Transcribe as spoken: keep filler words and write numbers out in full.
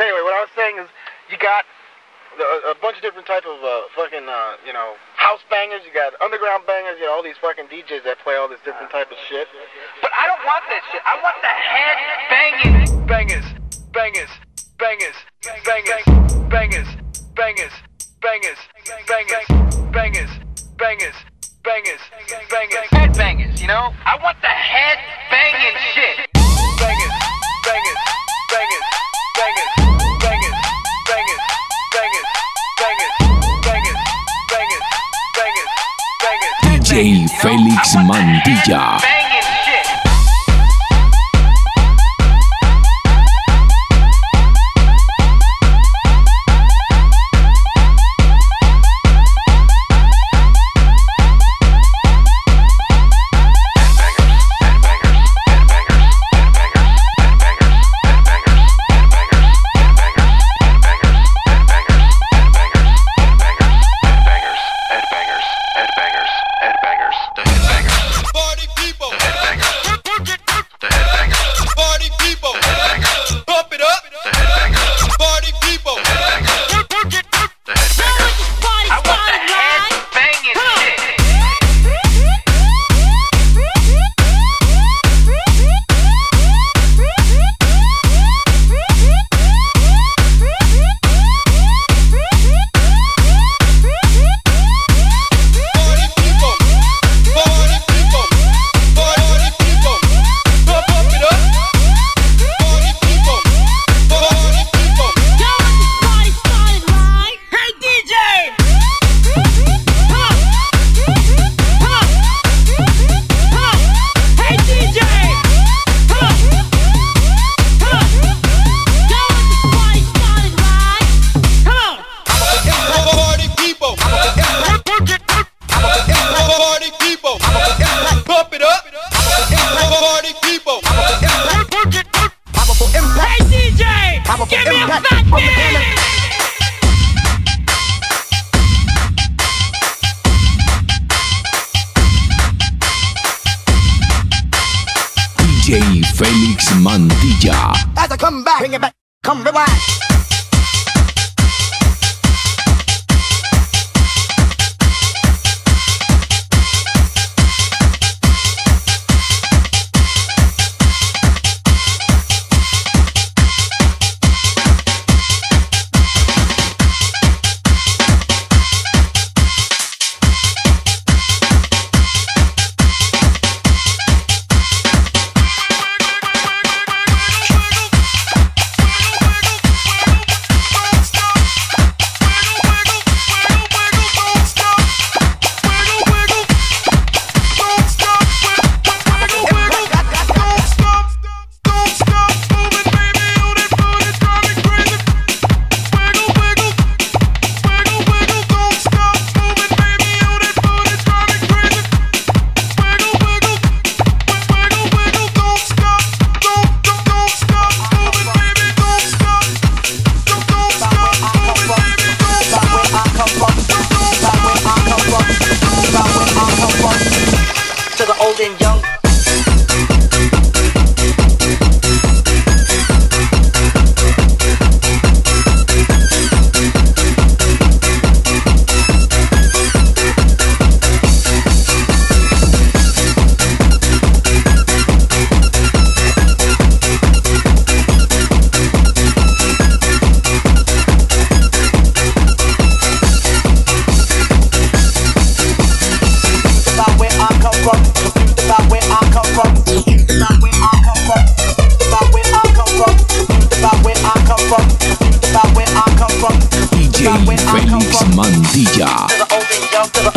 Anyway, what I was saying is, you got a, a bunch of different type of uh, fucking, uh, you know, house bangers. You got underground bangers. You know, all these fucking D Js that play all this different type of shit. But I don't want that shit. I want the head banging bangers, bangers, bangers, bangers, bangers, bangers, bangers, bangers, bangers, bangers, bangers, bangers, head bangers. You know, I want the head banging shit. Bangers, bangers, bangers, bangers, bangers, bangers, bangers, bangers, bangers, bangers, bangers, bangers. D J Felix Mantilla. Banging shit. D J Felix Mantilla. As I come back, bring it back, come rewind. D J Felix Mantilla.